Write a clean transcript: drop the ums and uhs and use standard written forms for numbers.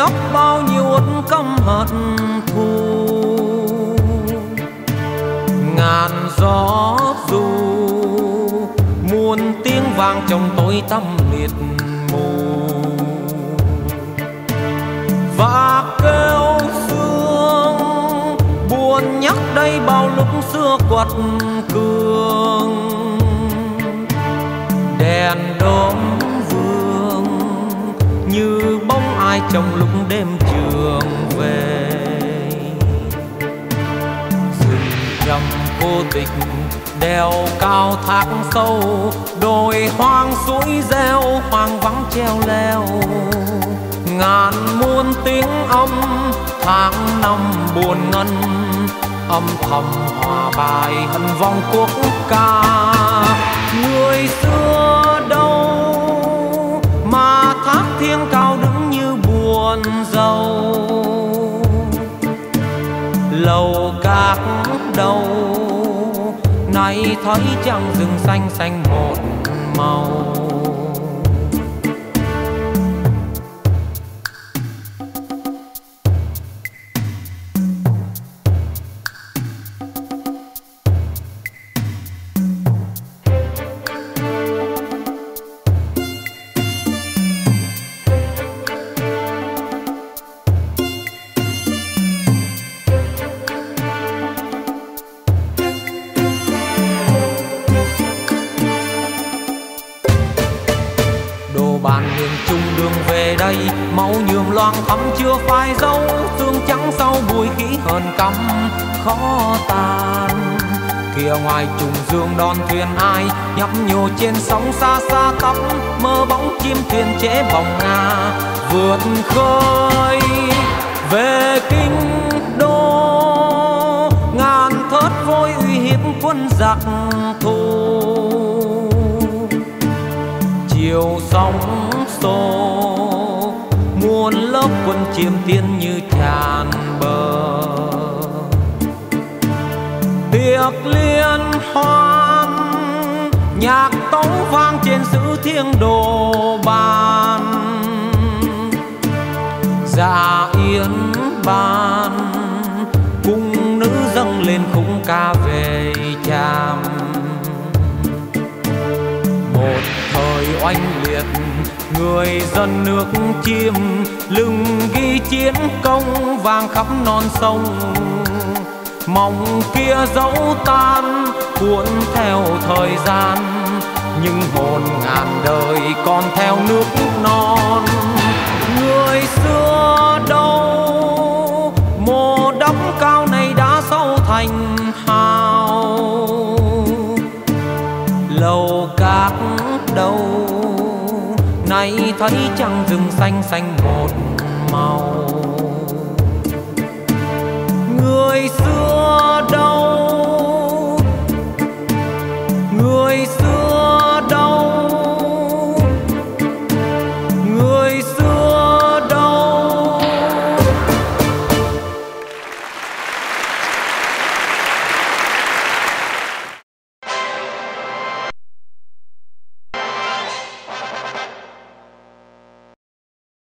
nhóc bao nhiêu uất căm hận thù. Ngàn gió dù muôn tiếng vang trong tối tăm liệt mù, và kêu sương buồn nhắc đây bao lúc xưa quật cường. Đèn đốm vương như bóng ai trong lúc đêm trường về. Rừng trầm cô tịch đèo cao thác sâu, đồi hoang suối reo hoang vắng treo leo. Ngàn muôn tiếng âm tháng năm buồn ngân, âm thầm hòa bài hân vong quốc ca. Người xưa đâu mà thác thiêng cao đứng như buồn rầu. Lầu các đâu nay thấy chẳng rừng xanh xanh một màu. Máu nhuộm loang thắm chưa phai dấu, xương trắng sau bụi khí hờn căm khó tàn. Kia ngoài trùng dương đón thuyền ai nhấp nhô trên sóng xa xa tóc, mơ bóng chim thuyền chế bồng nga vượt khơi về kinh đô. Ngàn thớt vôi uy hiếp quân giặc thù, chiều sóng xô muôn lớp quân chiêm tiên như tràn bờ. Tiệc liên hoan nhạc tấu vang trên xứ thiêng đồ bàn. Dạ yên ban cung nữ dâng lên khung ca về chàm. Một thời oanh liệt người dân nước Chiêm, lưng ghi chiến công vang khắp non sông. Mong kia dẫu tan cuốn theo thời gian, nhưng hồn ngàn đời còn theo nước non. Người xưa đâu mồ đắp cao này đã sâu thành hào. Lầu các đâu nay thấy trăng rừng xanh xanh một màu.